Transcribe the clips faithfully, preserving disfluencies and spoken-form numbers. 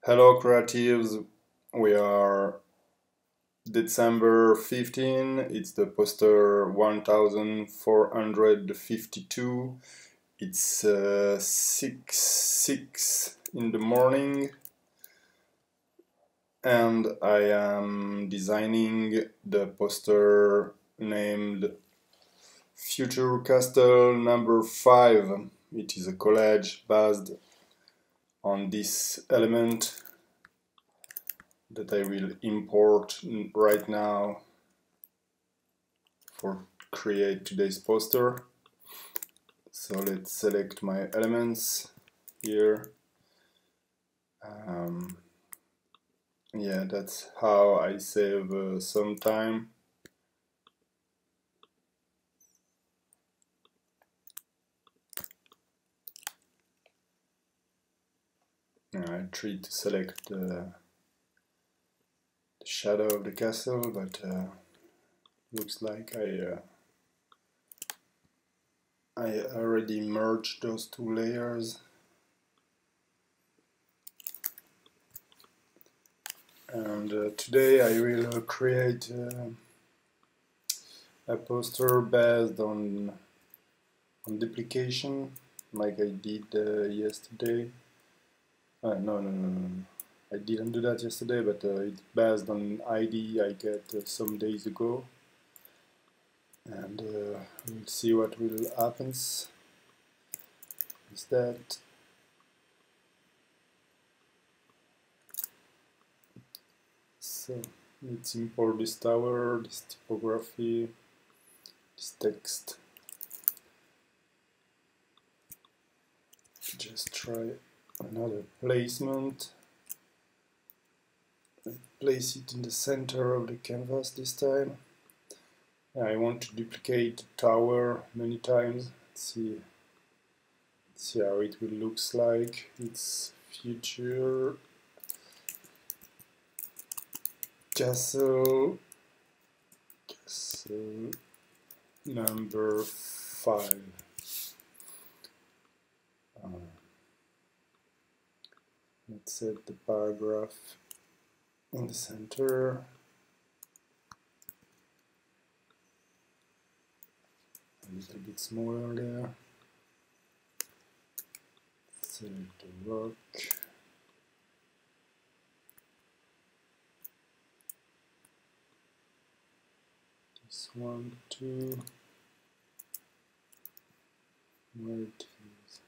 Hello creatives, we are December fifteenth, it's the poster one thousand four hundred fifty-two, it's uh, six six in the morning and I am designing the poster named Future Castle number five. It is a collage based on this element that I will import right now for create today's poster. So let's select my elements here. Um, yeah, that's how I save uh, some time. I tried to select the, the shadow of the castle, but uh, looks like I uh, I already merged those two layers. And uh, today I will uh, create uh, a poster based on, on duplication, like I did uh, yesterday. Uh, no, no, no, no, I didn't do that yesterday, but uh, it's based on I D I get uh, some days ago. And uh, we'll see what will happen. Is that so? Let's import this tower, this typography, this text. Just try another placement. Place it in the center of the canvas this time. I want to duplicate the tower many times. Let's see. Let's see how it will looks like. It's future castle castle number five. Uh, let's set the paragraph in the center. A little bit smaller there. Select the rock. This one, two. Where it is.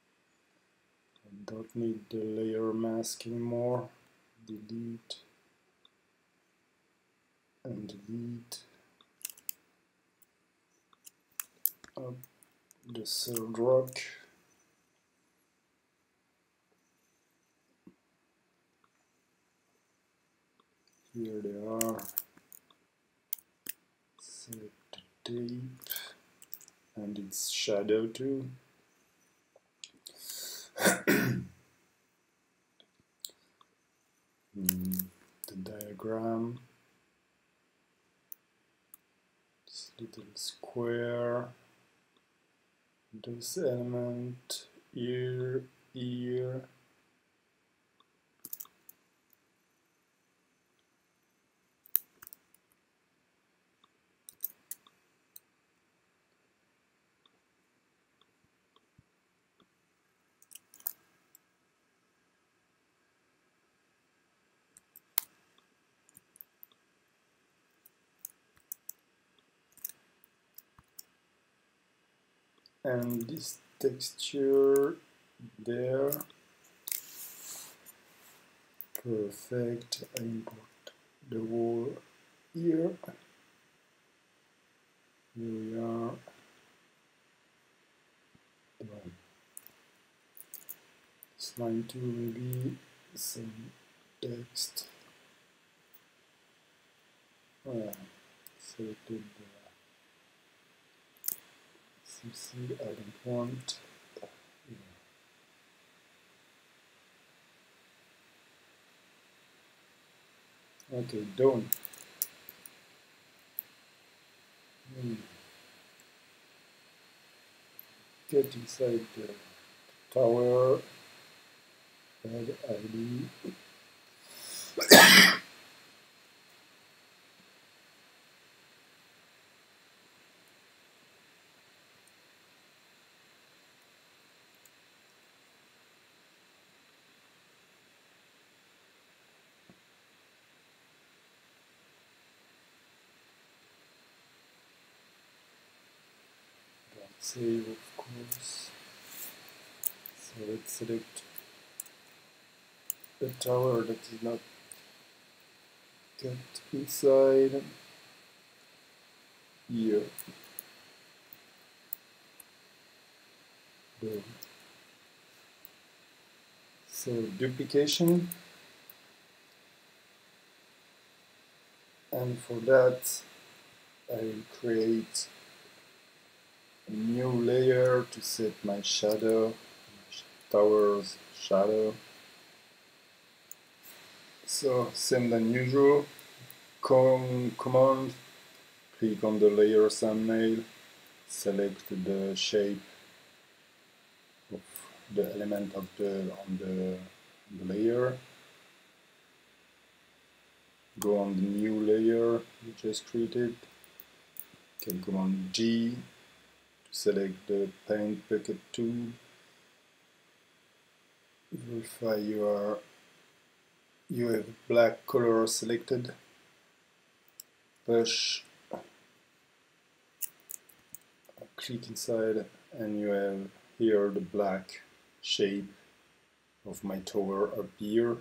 I don't need the layer mask anymore. Delete and delete. Up the third rock. Here they are. Select the tape and its shadow too. mm, the diagram. This little square. This element, ear, ear. And this texture there. Perfect. I import the wall here. Here we are. This line two maybe some text. Oh yeah, selected the C C. I don't want. Yeah. Okay, done. Hmm. Get inside the tower, add I D. Save, of course. So let's select a tower that is not kept inside here. Boom. So duplication, and for that I will create a new layer to set my shadow, tower's shadow. So same than usual, com command, click on the layer thumbnail, select the shape of the element of the on the, the layer, go on the new layer you just created, can command G to select the paint bucket tool, verify you are you have black color selected, push, click inside, and you have here the black shape of my tower appear.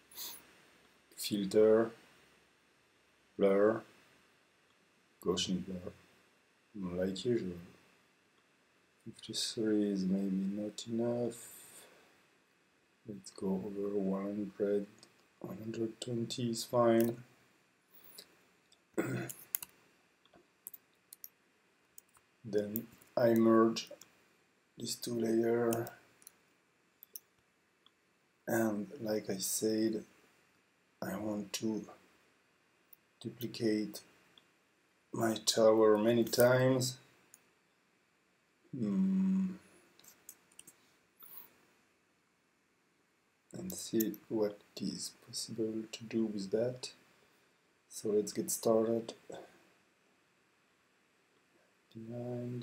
Filter, blur, Gaussian blur, like usual. fifty-three is maybe not enough. Let's go over one hundred, one hundred twenty is fine. Then I merge these two layers, and like I said, I want to duplicate my tower many times. Mm. And see what is possible to do with that. So let's get started. Behind.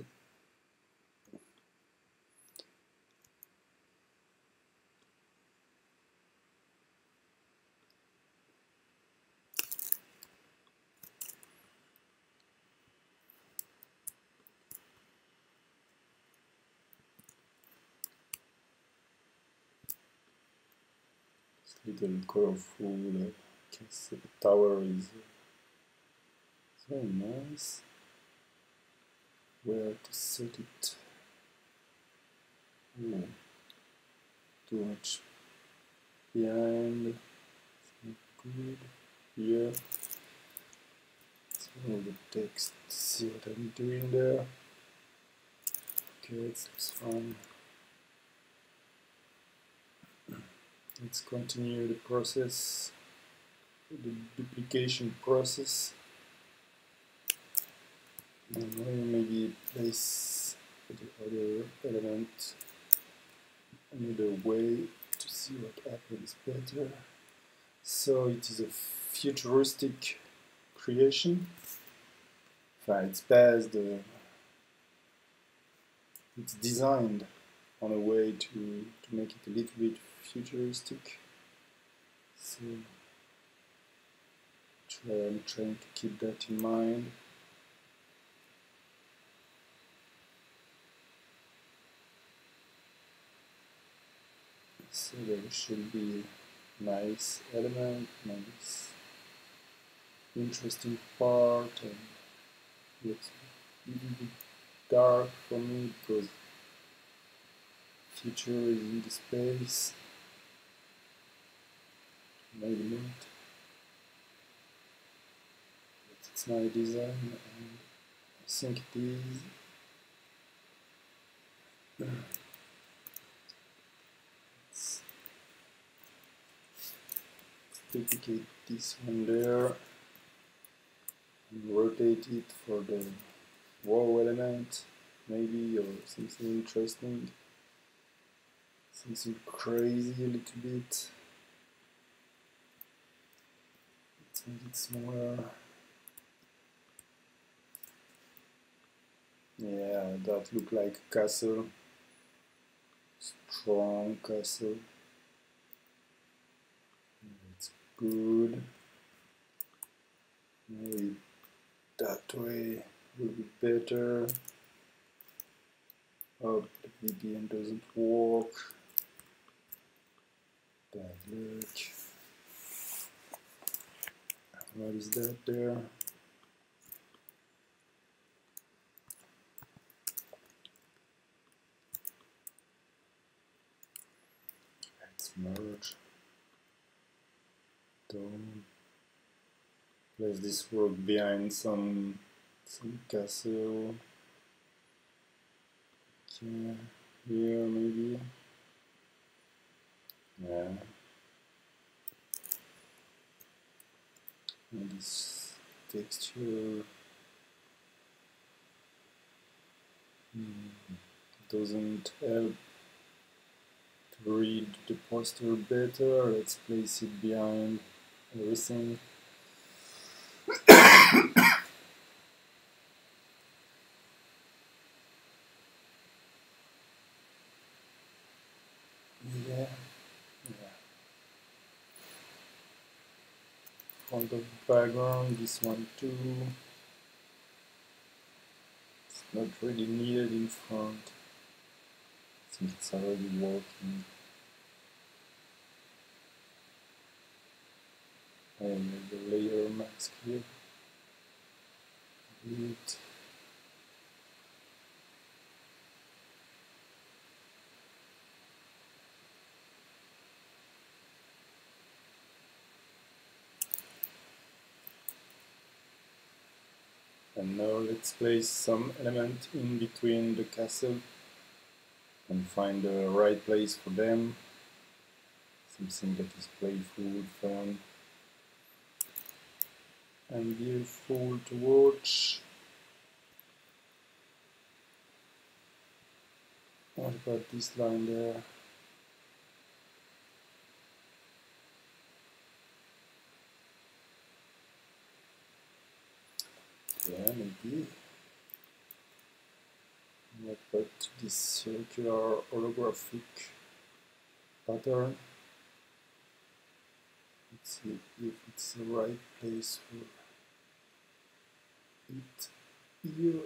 Little colorful, uh, castle tower is very nice. Where to set it? Oh, too much behind. It's not good. Here. Let's remove the text. See what I'm doing there. Okay, it looks fine. Let's continue the process, the duplication process. And maybe place the other element another way to see what happens better. So it is a futuristic creation. It's based, uh, it's designed on a way to, to make it a little bit futuristic. So try, I'm trying to keep that in mind. So there should be nice element, nice interesting part, and it's a little bit dark for me because future is in the space. Maybe not. But it's my design and I think it is. Let's duplicate this one there and rotate it for the wow element, maybe, or something interesting, something crazy a little bit. Let's make it smaller. Yeah, that look like a castle, strong castle. It's good. Maybe that way will be better. Oh, the V P N doesn't work. Bad luck. What is that there? Let's merge. Don't place this work behind some some castle. Okay, here maybe. Yeah. And this texture mm, doesn't help to read the poster better. Let's place it behind everything. Yeah, yeah. Front of the background, this one too. It's not really needed in front. I think it's already working. And the layer mask here. Delete. And now let's place some element in between the castle and find the right place for them. Something that is playful, fun, and beautiful to watch. What about this line there? Yeah, maybe. What about this circular holographic pattern? Let's see if it's the right place for it here.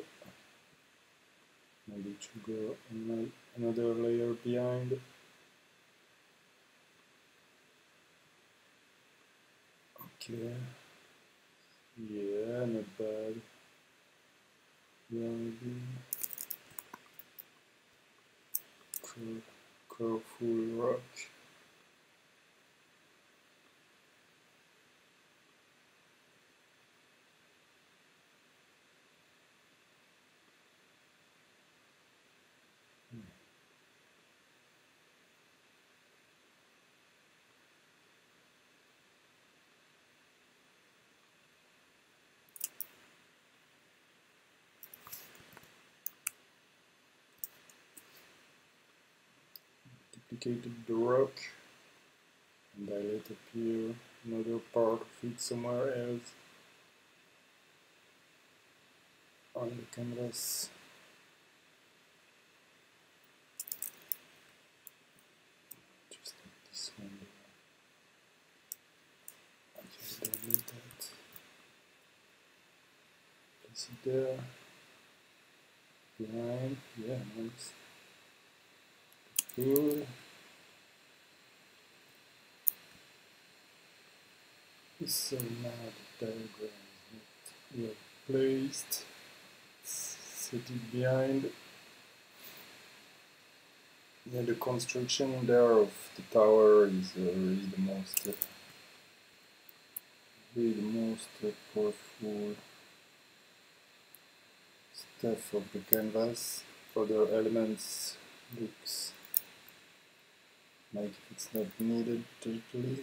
Maybe to go another layer behind. Okay. Yeah, not bad. Yeah, maybe. Cur curveful rock. Duplicated the rock and I let appear another part of it somewhere else on the canvas. Just like this one. I just don't need that. Place it there. Behind. Yeah, nice. Good. It's so now the diagram is not well placed. Set it behind. Yeah, the construction there of the tower is uh, really the most, uh, really the most uh, powerful stuff of the canvas. Other elements looks like it's not needed totally.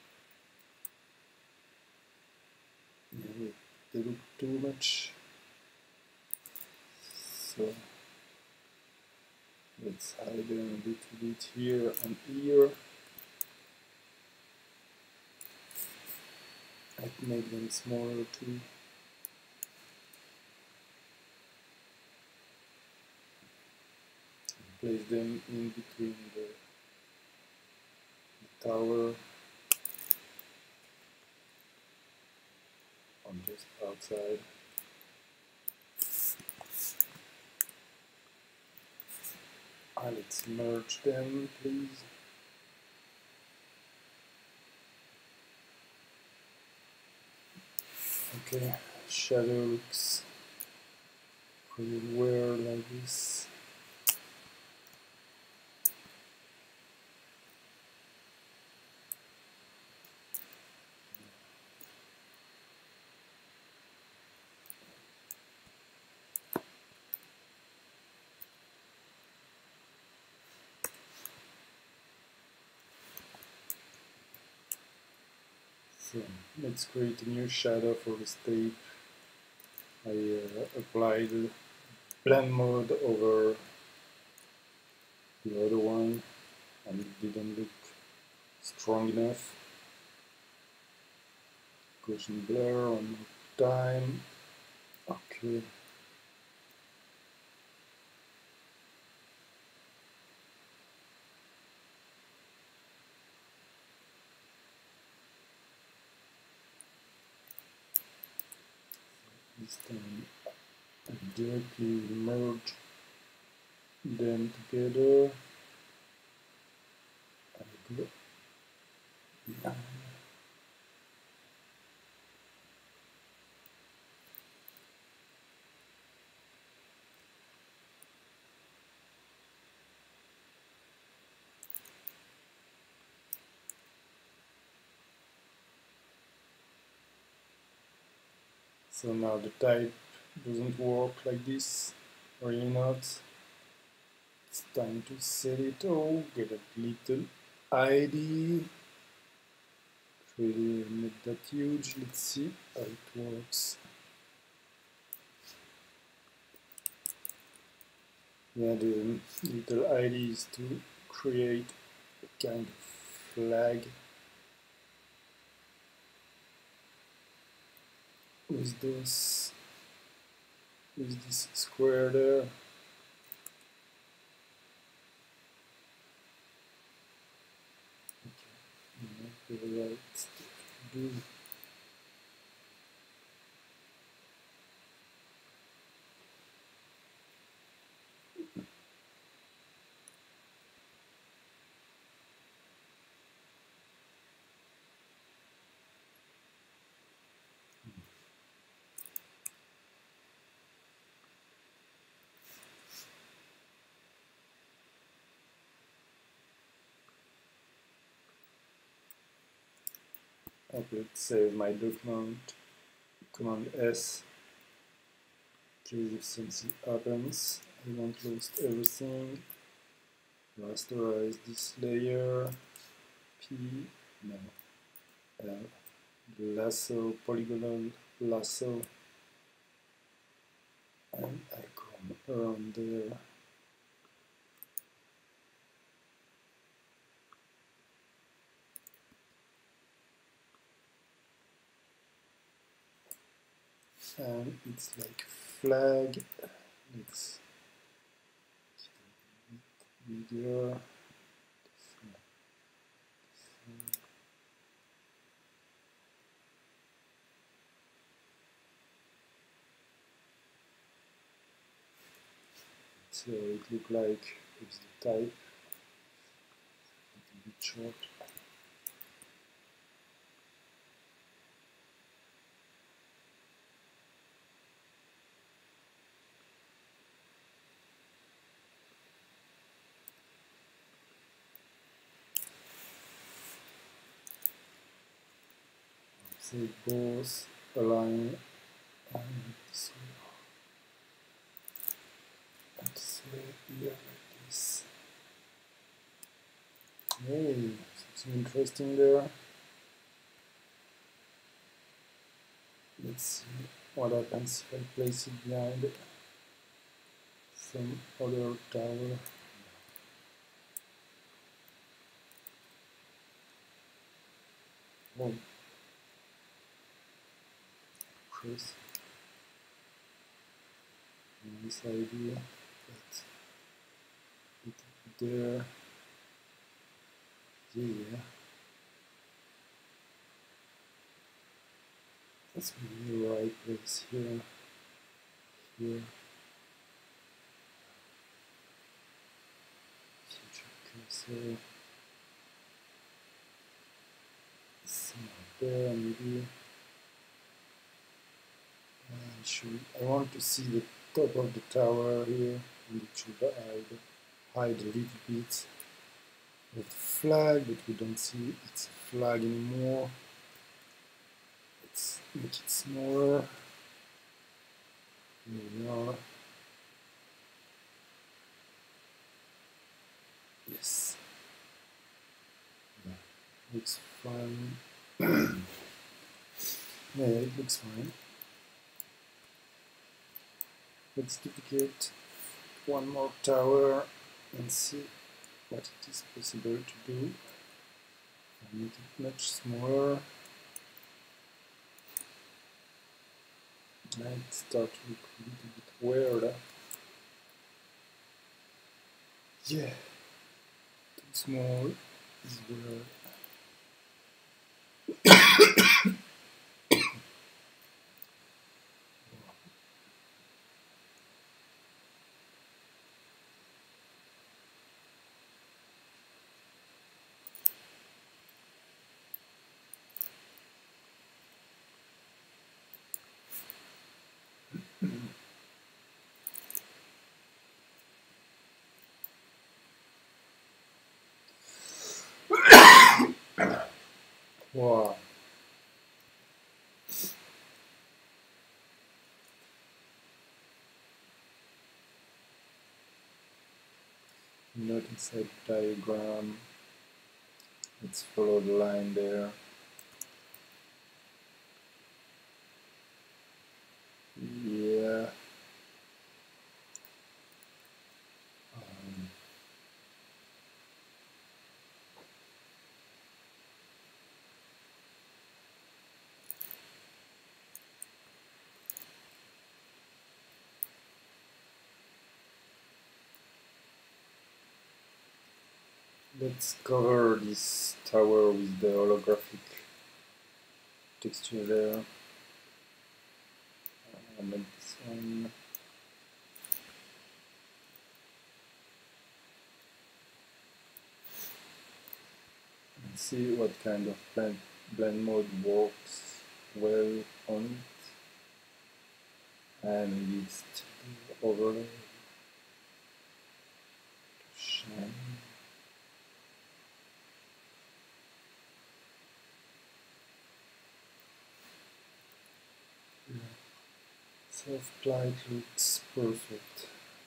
Yeah, they look too much. So let's hide them a little bit here and here. I'd make them smaller too. Place them in between the, the tower on just outside. Ah, let's merge them, please. Okay, shadow looks pretty weird like this. So let's create a new shadow for this tape. I uh, applied blend mode over the other one and it didn't look strong enough. Gaussian blur one more time. Okay. This time I directly merge them together. I go behind. So now the type doesn't work like this, really not. It's time to set it all, get a little I D. Really not that huge, let's see how it works. Yeah, the little I D is to create a kind of flag with this, with this square there. Okay, the right stuff to do. Okay, let's save my document, Command S, in case if something happens. I won't lose everything. Rasterize this layer, P, no, L, lasso, polygonal lasso, and I come around there. And it's like flag. Let's bigger. So it look like it's the type. A bit short. So both align and this way. And this way here like this. Hey, something interesting there. Let's see what happens if I place it behind some other tower. Oh, crazy. Nice idea. But it there. Yeah. That's maybe the right place here. Here. So somewhere there maybe. I should. I want to see the top of the tower here, and it should hide, hide a little bit of the flag, but we don't see its flag anymore. Let's make it smaller. Here we are. Yes. Yeah. Looks fine. Yeah, it looks fine. Let's duplicate one more tower and see what it is possible to do. I make it much smaller. Might start to look a little bit weird. Yeah, too small is weird. Wow. Not inside the diagram. Let's follow the line there. Yeah. Um, let's cover this tower with the holographic texture there. Uh, make this one. And see what kind of blend, blend mode works well on it. And maybe it's still overlay. Shine. Yeah. Soft light looks perfect.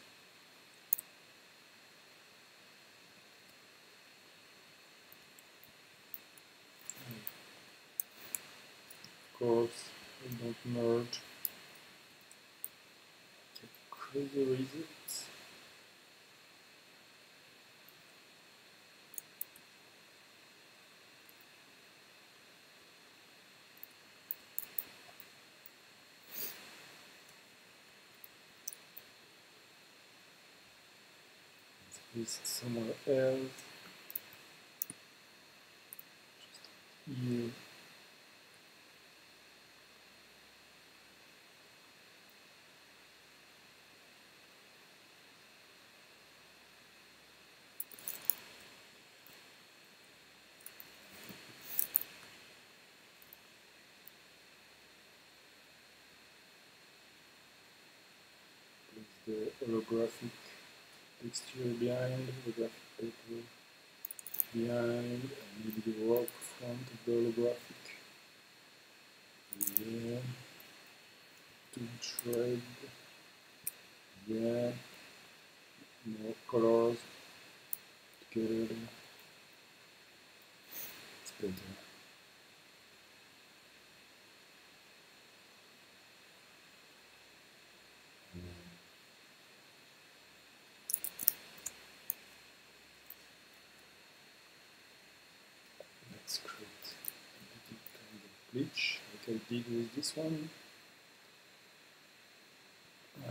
Of course, I don't merge. Get crazy results. Let's paste somewhere else. Just here. The holographic texture behind, holographic paper behind, and maybe the rock front of the holographic. Yeah. Too much red. Yeah. More colors together. It's better. Let's create a little kind of glitch like I did with this one. Uh,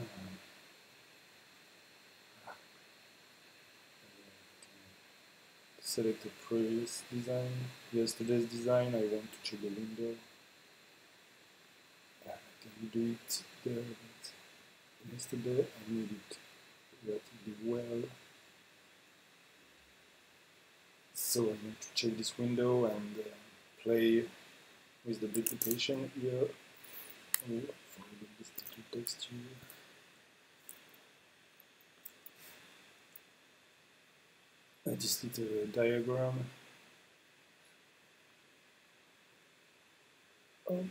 select the previous design, yesterday's design. I want to check the window. I can do it there, but yesterday I made it relatively well. So I need to check this window and uh, play with the duplication here. Oh, for this little text here. Uh, this little diagram. Oh.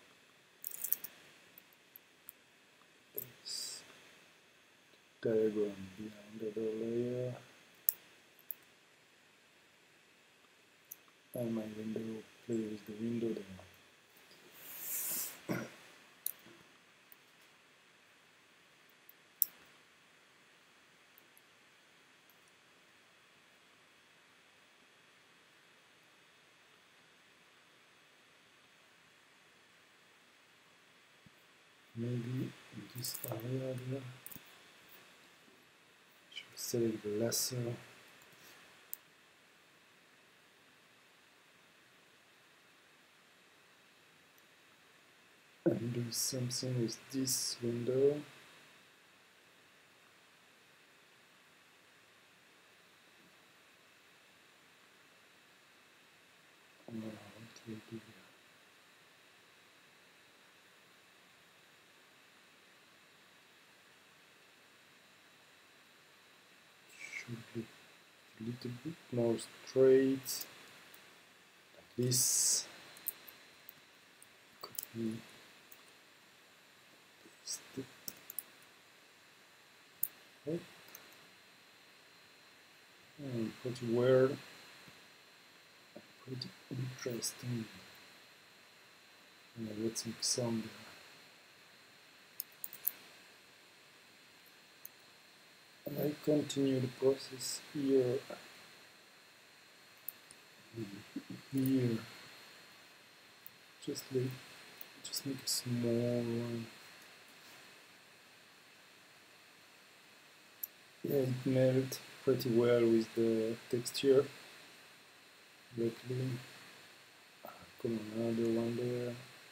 This diagram behind the other layer. And my window, play with the window there. Maybe in this area there, should select the lasso. And do something with this window. Oh, what will do here? Should be a little bit more straight, like this. Copy, paste it. Oh. Oh, pretty weird, pretty interesting. Yeah, let's make some there. And I continue the process here, here, just like, just make a small one. Yeah, it melted pretty well with the texture. Luckily, put another one there.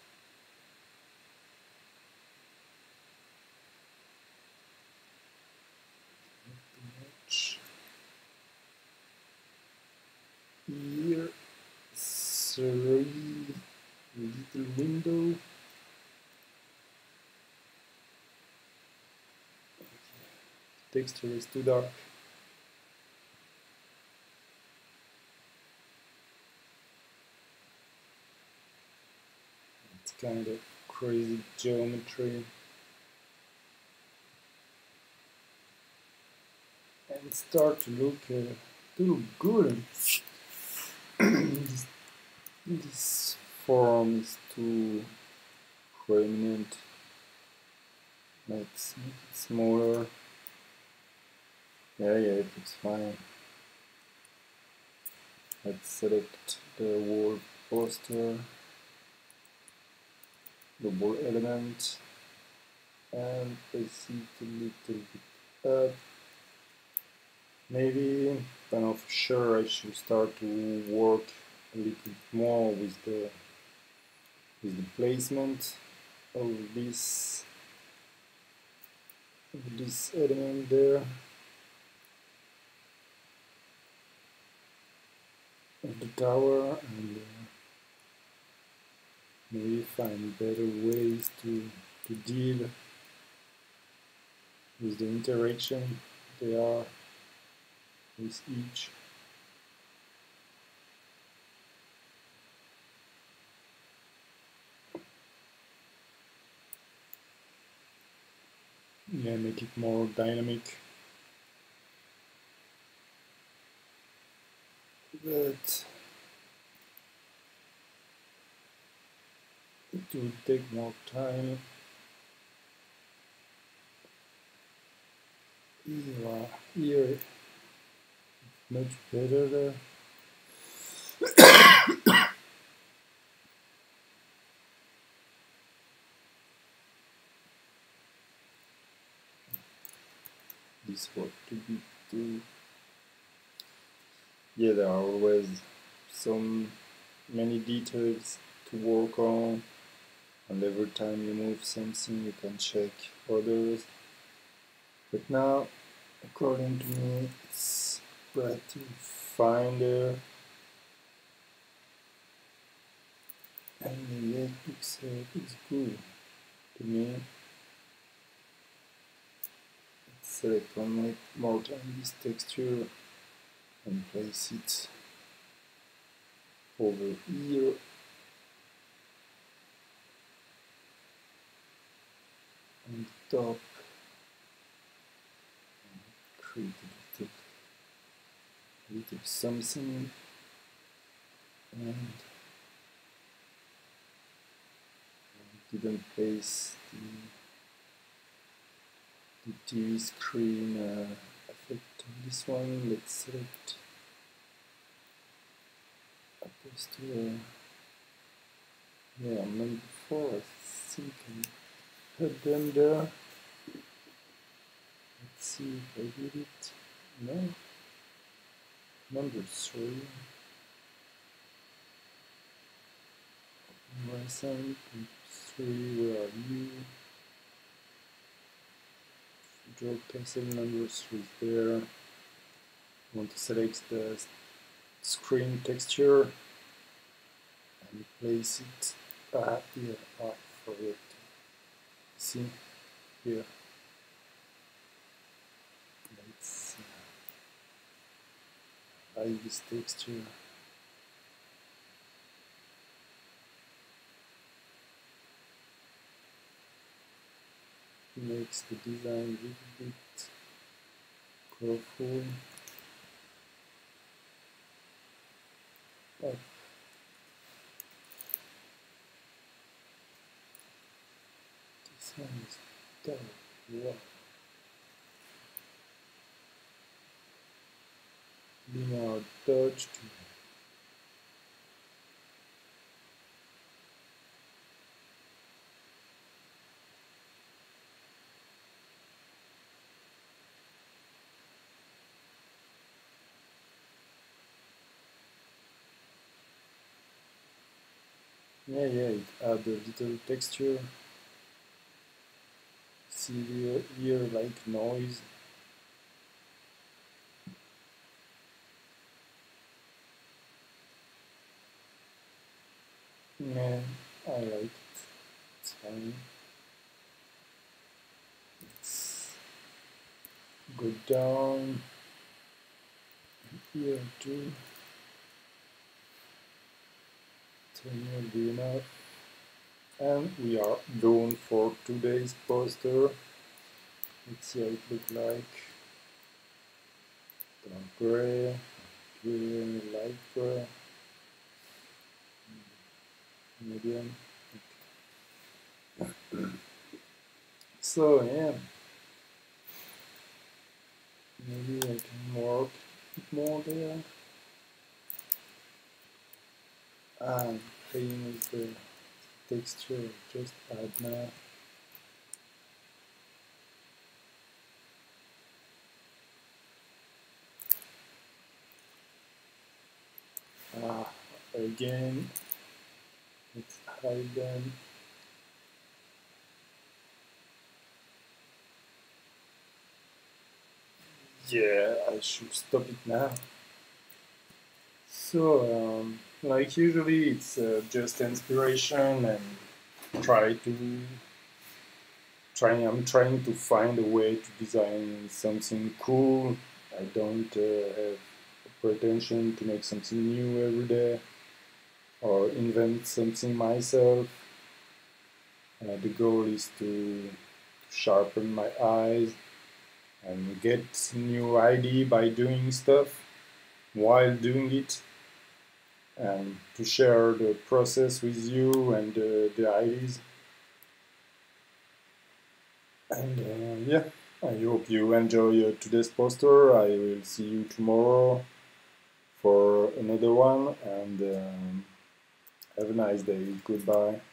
Not too much. Here, three little window. The texture is too dark. It's kind of crazy geometry. And start to look uh, to look good. this, this form is too prominent. Let's make it smaller. Yeah, yeah, it looks fine. Let's select the wall poster, the wall element, and place it a little bit up. Maybe, I'm not sure, I should start to work a little bit more with the with the placement of this of this element there, of the tower, and uh, maybe find better ways to to deal with the interaction they are with each. Yeah, make it more dynamic. But it will take more time. Here, here much better there. This what to be too. Yeah, there are always so many details to work on, and every time you move something you can check others. But now, according to me, it's pretty fine there. and yeah, it looks, uh, looks good to me. Let's select one more time this texture and place it over here. On the top, create a little, a little something, and didn't place the, the T V screen uh, effect on this one. Let's select a poster. Yeah, number four, I think I had them there. Let's see if I did it. No. Number three. Recent. Three, where are you? Draw pencil number three is there. I want to select the screen texture and place it ah, here. Ah, I forget. See here. Let's uh, hide this texture. Makes the design a little bit colorful. Up. This one is dark. Wow. Linear dodge to yeah, yeah, it add a little texture. See here, here like noise. Yeah, I like it. It's fine. Let's go down here too. ten will be enough. And we are done for today's poster. Let's see how it looks like. Dark gray, green, light gray, medium. Okay. So yeah, maybe I can work a bit more there. I'm playing with the texture, just add now. Ah, again, let's hide them. Yeah, I should stop it now. So, um, like usually, it's uh, just inspiration and try to trying. I'm trying to find a way to design something cool. I don't uh, have pretension to make something new every day or invent something myself. Uh, the goal is to sharpen my eyes and get new idea by doing stuff while doing it, and to share the process with you and uh, the ideas. And uh, yeah, I hope you enjoy uh, today's poster. I will see you tomorrow for another one, and um, have a nice day. Goodbye.